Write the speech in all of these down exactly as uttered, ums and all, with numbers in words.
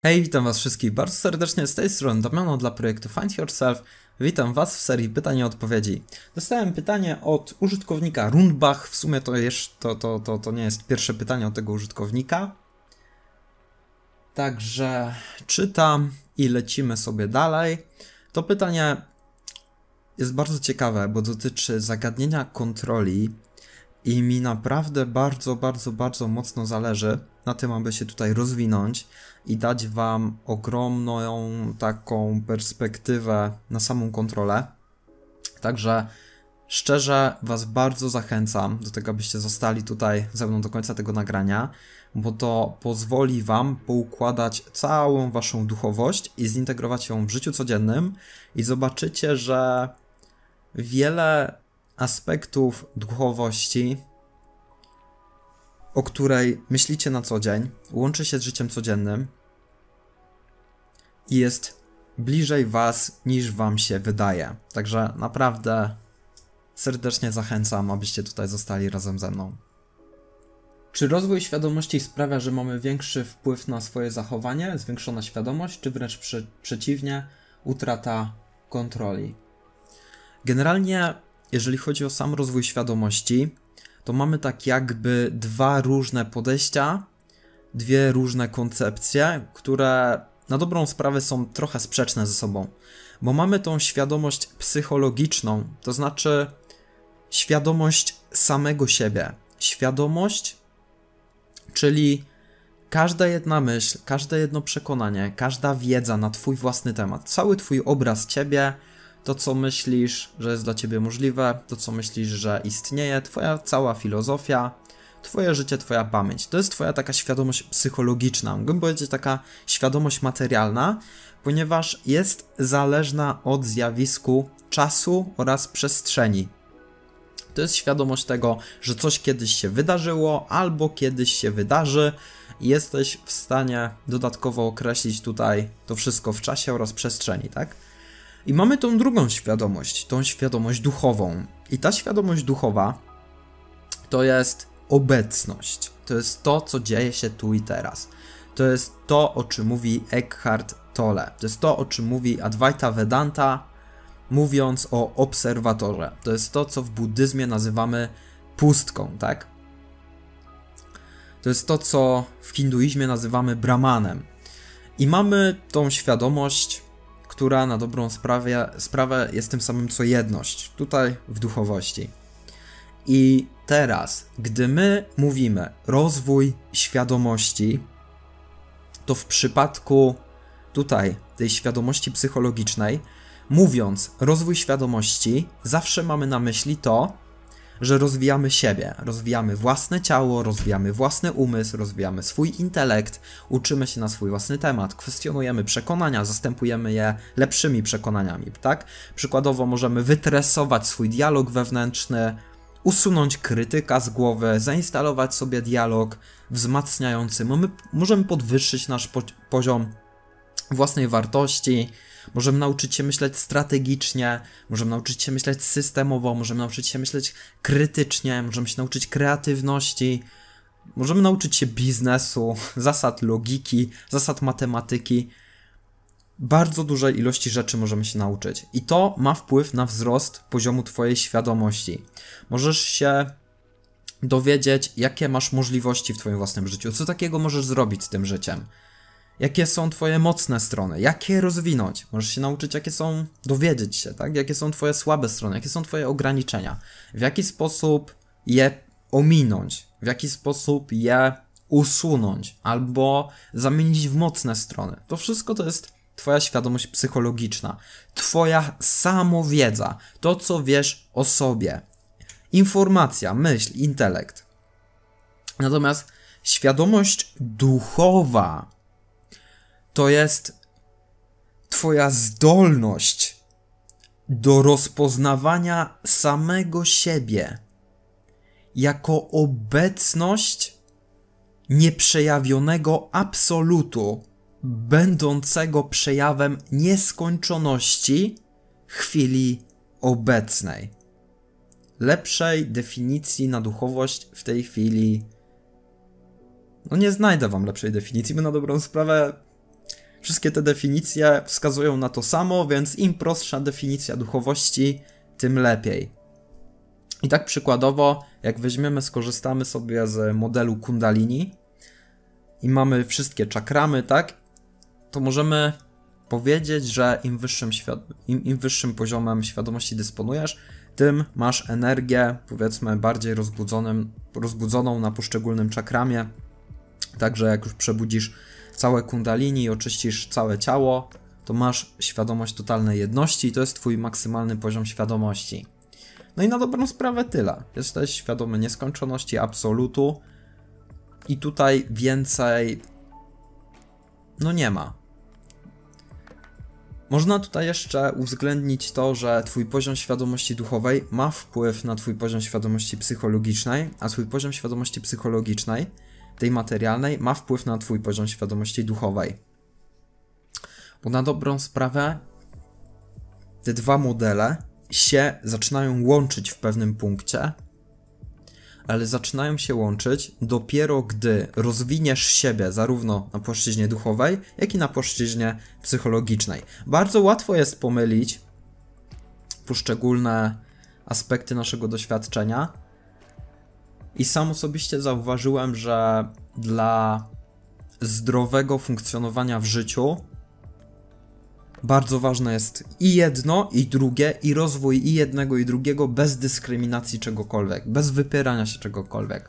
Hej, witam was wszystkich bardzo serdecznie z tej strony Damiano dla projektu Find Yourself. Witam was w serii pytań i odpowiedzi. Dostałem pytanie od użytkownika Rundbach. W sumie to, jest, to, to, to, to nie jest pierwsze pytanie od tego użytkownika. Także czytam i lecimy sobie dalej. To pytanie jest bardzo ciekawe, bo dotyczy zagadnienia kontroli i mi naprawdę bardzo, bardzo, bardzo mocno zależy na tym, aby się tutaj rozwinąć i dać wam ogromną taką perspektywę na samą kontrolę. Także szczerze was bardzo zachęcam do tego, abyście zostali tutaj ze mną do końca tego nagrania, bo to pozwoli wam poukładać całą waszą duchowość i zintegrować ją w życiu codziennym i zobaczycie, że wiele aspektów duchowości, o której myślicie na co dzień, łączy się z życiem codziennym i jest bliżej was, niż wam się wydaje. Także naprawdę serdecznie zachęcam, abyście tutaj zostali razem ze mną. Czy rozwój świadomości sprawia, że mamy większy wpływ na swoje zachowanie, zwiększona świadomość, czy wręcz przy, przeciwnie, utrata kontroli? Generalnie, jeżeli chodzi o sam rozwój świadomości, to mamy tak jakby dwa różne podejścia, dwie różne koncepcje, które na dobrą sprawę są trochę sprzeczne ze sobą. Bo mamy tą świadomość psychologiczną, to znaczy świadomość samego siebie. Świadomość, czyli każda jedna myśl, każde jedno przekonanie, każda wiedza na twój własny temat, cały twój obraz ciebie, to co myślisz, że jest dla ciebie możliwe, to co myślisz, że istnieje, twoja cała filozofia, twoje życie, twoja pamięć. To jest twoja taka świadomość psychologiczna, mógłbym powiedzieć taka świadomość materialna, ponieważ jest zależna od zjawisku czasu oraz przestrzeni. To jest świadomość tego, że coś kiedyś się wydarzyło albo kiedyś się wydarzy i jesteś w stanie dodatkowo określić tutaj to wszystko w czasie oraz przestrzeni, tak? I mamy tą drugą świadomość, tą świadomość duchową. I ta świadomość duchowa to jest obecność. To jest to, co dzieje się tu i teraz. To jest to, o czym mówi Eckhart Tolle. To jest to, o czym mówi Advaita Vedanta, mówiąc o obserwatorze. To jest to, co w buddyzmie nazywamy pustką, tak? To jest to, co w hinduizmie nazywamy brahmanem. I mamy tą świadomość, która na dobrą sprawę, sprawę jest tym samym co jedność, tutaj w duchowości. I teraz, gdy my mówimy rozwój świadomości, to w przypadku tutaj tej świadomości psychologicznej, mówiąc rozwój świadomości, zawsze mamy na myśli to, że rozwijamy siebie, rozwijamy własne ciało, rozwijamy własny umysł, rozwijamy swój intelekt, uczymy się na swój własny temat, kwestionujemy przekonania, zastępujemy je lepszymi przekonaniami, tak? Przykładowo możemy wytresować swój dialog wewnętrzny, usunąć krytyka z głowy, zainstalować sobie dialog wzmacniający. Mamy, możemy podwyższyć nasz po poziom własnej wartości, możemy nauczyć się myśleć strategicznie, możemy nauczyć się myśleć systemowo, możemy nauczyć się myśleć krytycznie, możemy się nauczyć kreatywności, możemy nauczyć się biznesu, zasad logiki, zasad matematyki. Bardzo dużej ilości rzeczy możemy się nauczyć. I to ma wpływ na wzrost poziomu twojej świadomości. Możesz się dowiedzieć, jakie masz możliwości w twoim własnym życiu, co takiego możesz zrobić z tym życiem. Jakie są twoje mocne strony, jak je rozwinąć. Możesz się nauczyć, jakie są, dowiedzieć się, tak? Jakie są twoje słabe strony, jakie są twoje ograniczenia. W jaki sposób je ominąć, w jaki sposób je usunąć, albo zamienić w mocne strony. To wszystko to jest twoja świadomość psychologiczna, twoja samowiedza, to co wiesz o sobie. Informacja, myśl, intelekt. Natomiast świadomość duchowa to jest twoja zdolność do rozpoznawania samego siebie jako obecność nieprzejawionego absolutu, będącego przejawem nieskończoności chwili obecnej. Lepszej definicji na duchowość w tej chwili no nie znajdę wam lepszej definicji, bo na dobrą sprawę Wszystkie te definicje wskazują na to samo, więc im prostsza definicja duchowości, tym lepiej. I tak przykładowo, jak weźmiemy, skorzystamy sobie z modelu Kundalini i mamy wszystkie czakramy, tak? To możemy powiedzieć, że im wyższym, świad- im, im wyższym poziomem świadomości dysponujesz, tym masz energię, powiedzmy, bardziej rozbudzonym, rozbudzoną na poszczególnym czakramie. Także jak już przebudzisz całe kundalini i oczyścisz całe ciało, to masz świadomość totalnej jedności i to jest twój maksymalny poziom świadomości. No i na dobrą sprawę tyle. Jesteś świadomy nieskończoności, absolutu i tutaj więcej no nie ma. Można tutaj jeszcze uwzględnić to, że twój poziom świadomości duchowej ma wpływ na twój poziom świadomości psychologicznej, a twój poziom świadomości psychologicznej, tej materialnej, ma wpływ na twój poziom świadomości duchowej. Bo na dobrą sprawę te dwa modele się zaczynają łączyć w pewnym punkcie, ale zaczynają się łączyć dopiero gdy rozwiniesz siebie zarówno na płaszczyźnie duchowej, jak i na płaszczyźnie psychologicznej. Bardzo łatwo jest pomylić poszczególne aspekty naszego doświadczenia i sam osobiście zauważyłem, że dla zdrowego funkcjonowania w życiu bardzo ważne jest i jedno, i drugie, i rozwój i jednego, i drugiego bez dyskryminacji czegokolwiek, bez wypierania się czegokolwiek.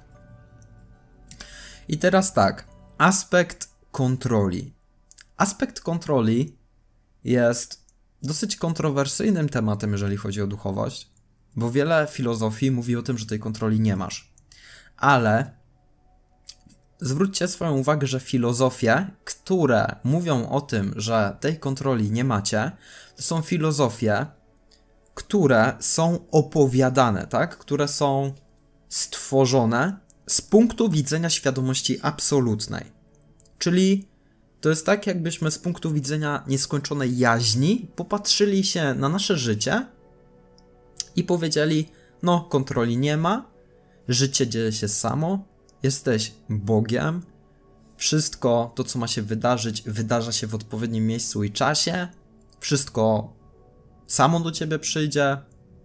I teraz tak, aspekt kontroli. Aspekt kontroli jest dosyć kontrowersyjnym tematem, jeżeli chodzi o duchowość, bo wiele filozofii mówi o tym, że tej kontroli nie masz. Ale zwróćcie swoją uwagę, że filozofie, które mówią o tym, że tej kontroli nie macie, to są filozofie, które są opowiadane, tak? Które są stworzone z punktu widzenia świadomości absolutnej. Czyli to jest tak, jakbyśmy z punktu widzenia nieskończonej jaźni popatrzyli się na nasze życie i powiedzieli, no kontroli nie ma, życie dzieje się samo, jesteś Bogiem, wszystko to, co ma się wydarzyć, wydarza się w odpowiednim miejscu i czasie, wszystko samo do ciebie przyjdzie.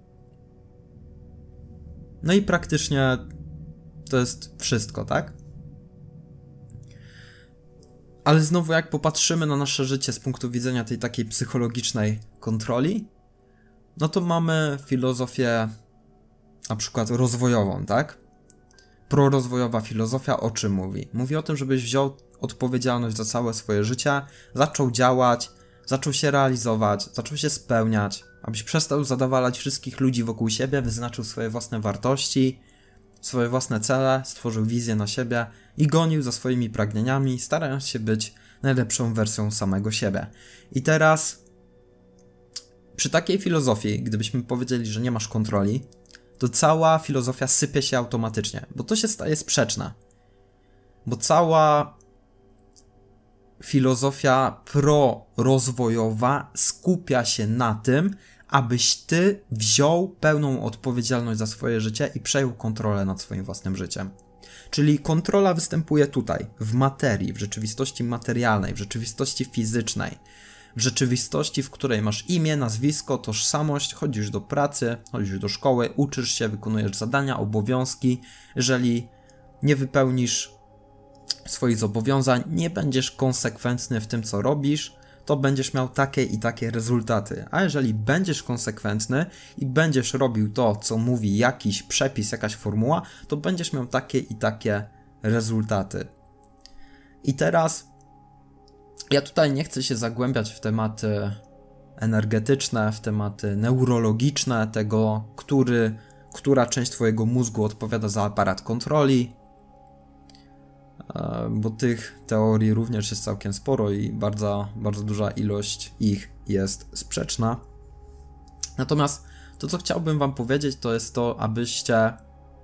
No i praktycznie to jest wszystko, tak? Ale znowu jak popatrzymy na nasze życie z punktu widzenia tej takiej psychologicznej kontroli, no to mamy filozofię na przykład rozwojową, tak? Prorozwojowa filozofia o czym mówi? Mówi o tym, żebyś wziął odpowiedzialność za całe swoje życie, zaczął działać, zaczął się realizować, zaczął się spełniać, abyś przestał zadowalać wszystkich ludzi wokół siebie, wyznaczył swoje własne wartości, swoje własne cele, stworzył wizję na siebie i gonił za swoimi pragnieniami, starając się być najlepszą wersją samego siebie. I teraz przy takiej filozofii, gdybyśmy powiedzieli, że nie masz kontroli, to cała filozofia sypie się automatycznie, bo to się staje sprzeczne. Bo cała filozofia prorozwojowa skupia się na tym, abyś ty wziął pełną odpowiedzialność za swoje życie i przejął kontrolę nad swoim własnym życiem. Czyli kontrola występuje tutaj, w materii, w rzeczywistości materialnej, w rzeczywistości fizycznej. W rzeczywistości, w której masz imię, nazwisko, tożsamość, chodzisz do pracy, chodzisz do szkoły, uczysz się, wykonujesz zadania, obowiązki. Jeżeli nie wypełnisz swoich zobowiązań, nie będziesz konsekwentny w tym, co robisz, to będziesz miał takie i takie rezultaty. A jeżeli będziesz konsekwentny i będziesz robił to, co mówi jakiś przepis, jakaś formuła, to będziesz miał takie i takie rezultaty. I teraz ja tutaj nie chcę się zagłębiać w tematy energetyczne, w tematy neurologiczne tego, który, która część twojego mózgu odpowiada za aparat kontroli, bo tych teorii również jest całkiem sporo i bardzo, bardzo duża ilość ich jest sprzeczna. Natomiast to, co chciałbym wam powiedzieć, to jest to, abyście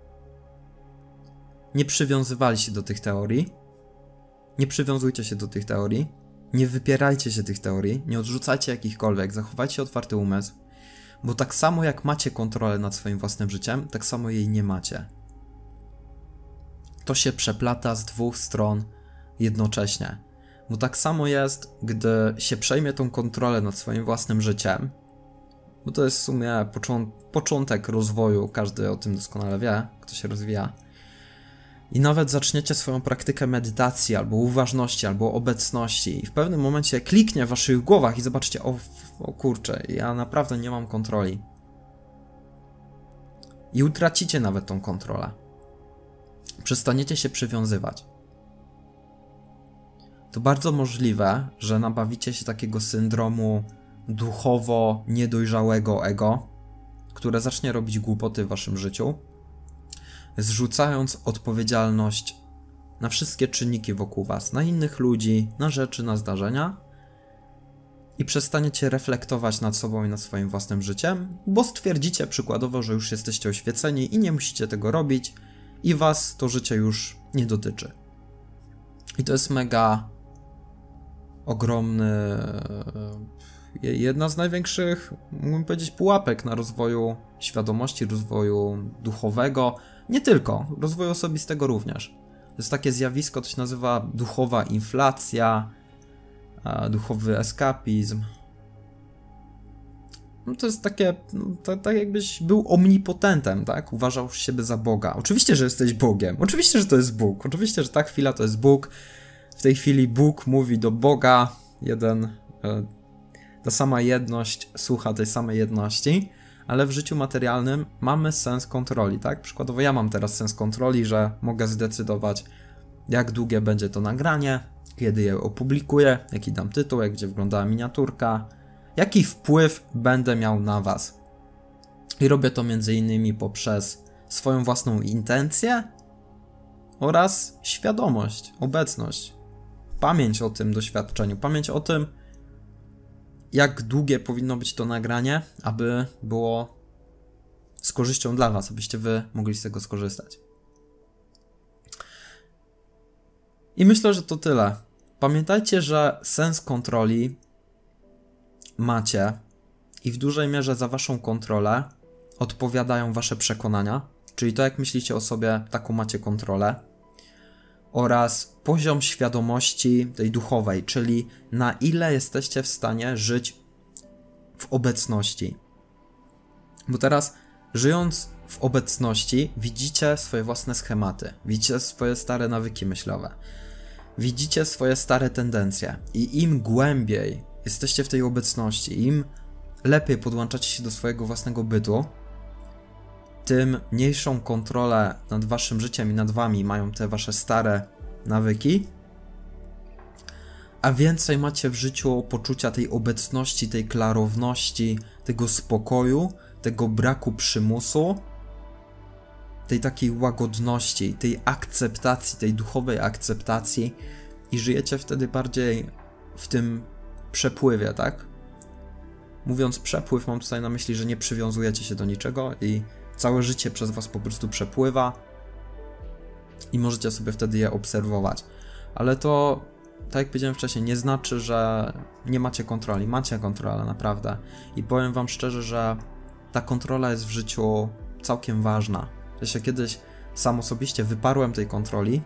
nie przywiązywali się do tych teorii, nie przywiązujcie się do tych teorii, nie wypierajcie się tych teorii, nie odrzucajcie jakichkolwiek, zachowajcie otwarty umysł, bo tak samo jak macie kontrolę nad swoim własnym życiem, tak samo jej nie macie. To się przeplata z dwóch stron jednocześnie. Bo tak samo jest, gdy się przejmie tą kontrolę nad swoim własnym życiem, bo to jest w sumie począ- początek rozwoju, każdy o tym doskonale wie, kto się rozwija. I nawet zaczniecie swoją praktykę medytacji, albo uważności, albo obecności i w pewnym momencie kliknie w waszych głowach i zobaczycie, o, o kurczę, ja naprawdę nie mam kontroli. I utracicie nawet tą kontrolę. Przestaniecie się przywiązywać. To bardzo możliwe, że nabawicie się takiego syndromu duchowo niedojrzałego ego, które zacznie robić głupoty w waszym życiu, zrzucając odpowiedzialność na wszystkie czynniki wokół was, na innych ludzi, na rzeczy, na zdarzenia i przestaniecie reflektować nad sobą i nad swoim własnym życiem, bo stwierdzicie przykładowo, że już jesteście oświeceni i nie musicie tego robić i was to życie już nie dotyczy. I to jest mega ogromny, jedna z największych, mógłbym powiedzieć, pułapek na rozwoju świadomości, rozwoju duchowego, nie tylko, rozwoju osobistego również. To jest takie zjawisko, to się nazywa duchowa inflacja, duchowy eskapizm. No to jest takie, no, tak, tak jakbyś był omnipotentem, tak? Uważał siebie za Boga. Oczywiście, że jesteś Bogiem. Oczywiście, że to jest Bóg. Oczywiście, że ta chwila to jest Bóg. W tej chwili Bóg mówi do Boga. Jeden, ta sama jedność słucha tej samej jedności. Ale w życiu materialnym mamy sens kontroli, tak? Przykładowo ja mam teraz sens kontroli, że mogę zdecydować, jak długie będzie to nagranie, kiedy je opublikuję, jaki dam tytuł, jak będzie wyglądała miniaturka, jaki wpływ będę miał na was. I robię to między innymi poprzez swoją własną intencję oraz świadomość, obecność, pamięć o tym doświadczeniu, pamięć o tym, jak długie powinno być to nagranie, aby było z korzyścią dla was, abyście wy mogli z tego skorzystać. I myślę, że to tyle. Pamiętajcie, że sens kontroli macie i w dużej mierze za waszą kontrolę odpowiadają wasze przekonania, czyli to, jak myślicie o sobie, taką macie kontrolę, oraz poziom świadomości tej duchowej, czyli na ile jesteście w stanie żyć w obecności. Bo teraz, żyjąc w obecności, widzicie swoje własne schematy, widzicie swoje stare nawyki myślowe, widzicie swoje stare tendencje i im głębiej jesteście w tej obecności, im lepiej podłączacie się do swojego własnego bytu, tym mniejszą kontrolę nad waszym życiem i nad wami mają te wasze stare nawyki, a więcej macie w życiu poczucia tej obecności, tej klarowności, tego spokoju, tego braku przymusu, tej takiej łagodności, tej akceptacji, tej duchowej akceptacji i żyjecie wtedy bardziej w tym przepływie, tak? Mówiąc przepływ, mam tutaj na myśli, że nie przywiązujecie się do niczego i całe życie przez was po prostu przepływa i możecie sobie wtedy je obserwować. Ale to, tak jak powiedziałem wcześniej, nie znaczy, że nie macie kontroli. Macie kontrolę, naprawdę. I powiem wam szczerze, że ta kontrola jest w życiu całkiem ważna. Ja się kiedyś sam osobiście wyparłem tej kontroli,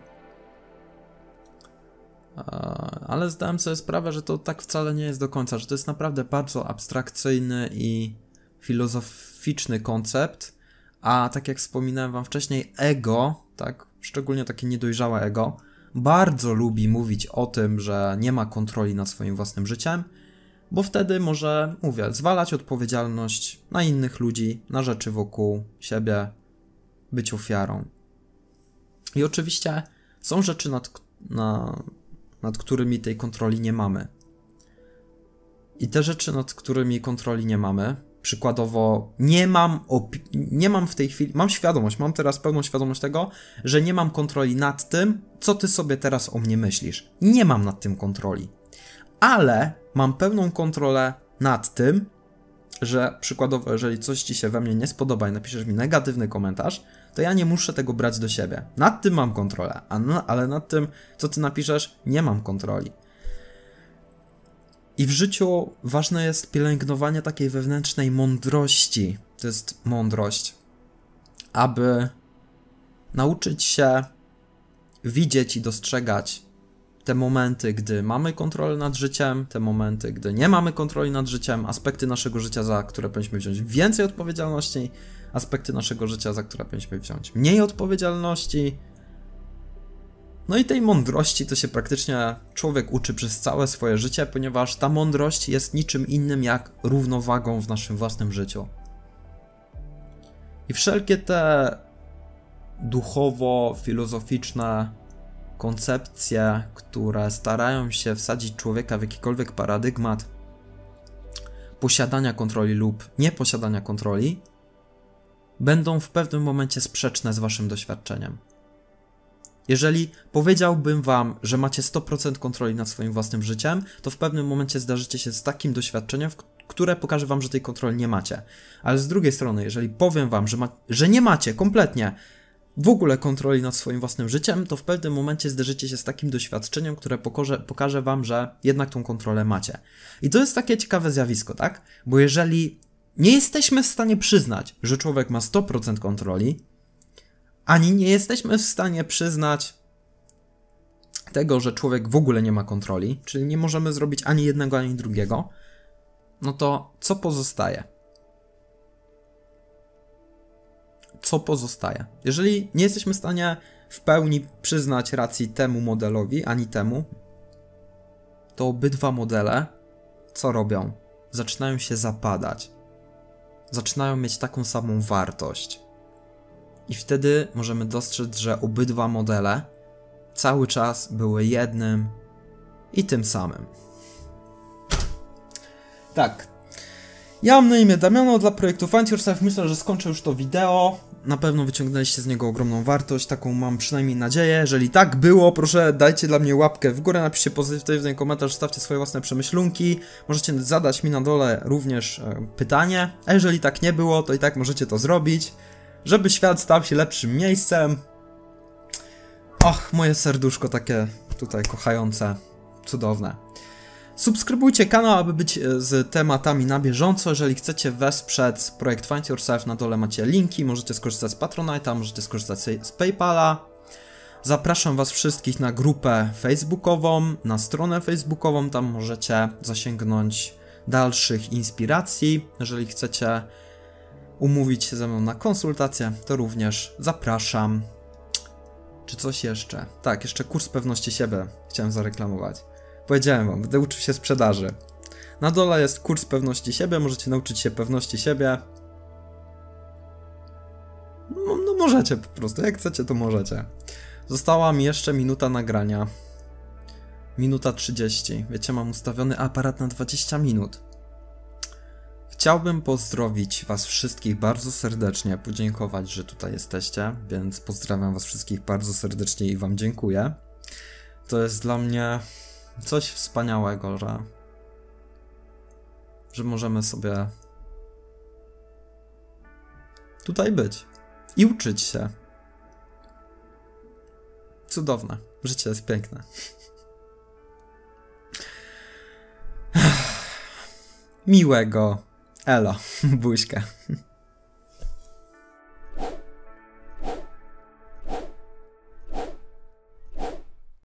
ale zdałem sobie sprawę, że to tak wcale nie jest do końca, że to jest naprawdę bardzo abstrakcyjny i filozoficzny koncept, a tak jak wspominałem wam wcześniej, ego, tak, szczególnie takie niedojrzałe ego, bardzo lubi mówić o tym, że nie ma kontroli nad swoim własnym życiem, bo wtedy może, mówię, zwalać odpowiedzialność na innych ludzi, na rzeczy wokół siebie, być ofiarą. I oczywiście są rzeczy, nad, na, nad którymi tej kontroli nie mamy. I te rzeczy, nad którymi kontroli nie mamy, przykładowo nie mam, nie mam w tej chwili, mam świadomość, mam teraz pełną świadomość tego, że nie mam kontroli nad tym, co ty sobie teraz o mnie myślisz. Nie mam nad tym kontroli. Ale mam pełną kontrolę nad tym, że przykładowo, jeżeli coś ci się we mnie nie spodoba i napiszesz mi negatywny komentarz, to ja nie muszę tego brać do siebie. Nad tym mam kontrolę, a na, ale nad tym, co ty napiszesz, nie mam kontroli. I w życiu ważne jest pielęgnowanie takiej wewnętrznej mądrości. To jest mądrość, aby nauczyć się widzieć i dostrzegać te momenty, gdy mamy kontrolę nad życiem, te momenty, gdy nie mamy kontroli nad życiem, aspekty naszego życia, za które powinniśmy wziąć więcej odpowiedzialności, aspekty naszego życia, za które powinniśmy wziąć mniej odpowiedzialności. No i tej mądrości to się praktycznie człowiek uczy przez całe swoje życie, ponieważ ta mądrość jest niczym innym jak równowagą w naszym własnym życiu. I wszelkie te duchowo-filozoficzne koncepcje, które starają się wsadzić człowieka w jakikolwiek paradygmat posiadania kontroli lub nieposiadania kontroli, będą w pewnym momencie sprzeczne z waszym doświadczeniem. Jeżeli powiedziałbym wam, że macie sto procent kontroli nad swoim własnym życiem, to w pewnym momencie zdarzycie się z takim doświadczeniem, które pokaże wam, że tej kontroli nie macie. Ale z drugiej strony, jeżeli powiem wam, że, ma, że nie macie kompletnie w ogóle kontroli nad swoim własnym życiem, to w pewnym momencie zderzycie się z takim doświadczeniem, które pokaże, pokaże wam, że jednak tą kontrolę macie. I to jest takie ciekawe zjawisko, tak? Bo jeżeli nie jesteśmy w stanie przyznać, że człowiek ma sto procent kontroli, ani nie jesteśmy w stanie przyznać tego, że człowiek w ogóle nie ma kontroli, czyli nie możemy zrobić ani jednego, ani drugiego, no to co pozostaje? Co pozostaje? Jeżeli nie jesteśmy w stanie w pełni przyznać racji temu modelowi, ani temu, to obydwa modele co robią? Zaczynają się zapadać. Zaczynają mieć taką samą wartość. I wtedy możemy dostrzec, że obydwa modele cały czas były jednym i tym samym. Tak. Ja mam na imię Damiano dla projektu Find Yourself. Myślę, że skończę już to wideo. Na pewno wyciągnęliście z niego ogromną wartość, taką mam przynajmniej nadzieję. Jeżeli tak było, proszę dajcie dla mnie łapkę w górę, napiszcie pozytywny komentarz, stawcie swoje własne przemyślunki. Możecie zadać mi na dole również e, pytanie, a jeżeli tak nie było, to i tak możecie to zrobić, żeby świat stał się lepszym miejscem. Och, moje serduszko takie tutaj kochające, cudowne. Subskrybujcie kanał, aby być z tematami na bieżąco. Jeżeli chcecie wesprzeć projekt Find Yourself, na dole macie linki, możecie skorzystać z Patronite'a, możecie skorzystać z PayPala. Zapraszam was wszystkich na grupę facebookową, na stronę facebookową, tam możecie zasięgnąć dalszych inspiracji. Jeżeli chcecie umówić się ze mną na konsultację, to również zapraszam. Czy coś jeszcze? Tak, jeszcze kurs pewności siebie chciałem zareklamować. Powiedziałem wam, będę uczył się sprzedaży. Na dole jest kurs pewności siebie, możecie nauczyć się pewności siebie. No, no możecie po prostu, jak chcecie to możecie. Została mi jeszcze minuta nagrania. Minuta trzydzieści. Wiecie, mam ustawiony aparat na dwadzieścia minut. Chciałbym pozdrowić was wszystkich bardzo serdecznie, podziękować, że tutaj jesteście, więc pozdrawiam was wszystkich bardzo serdecznie i wam dziękuję. To jest dla mnie coś wspaniałego, że, że możemy sobie tutaj być i uczyć się. Cudowne. Życie jest piękne. Miłego. Elo. Buźka.